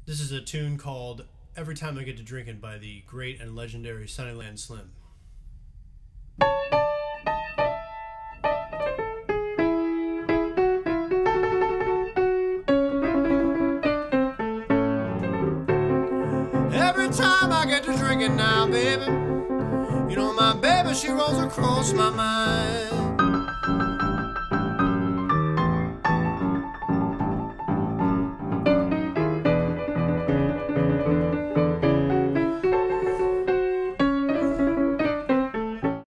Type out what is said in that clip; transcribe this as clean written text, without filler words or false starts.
This is a tune called Every Time I Get to Drinking by the great and legendary Sunnyland Slim. Every time I get to drinking now, baby, you know my baby, she rolls across my mind.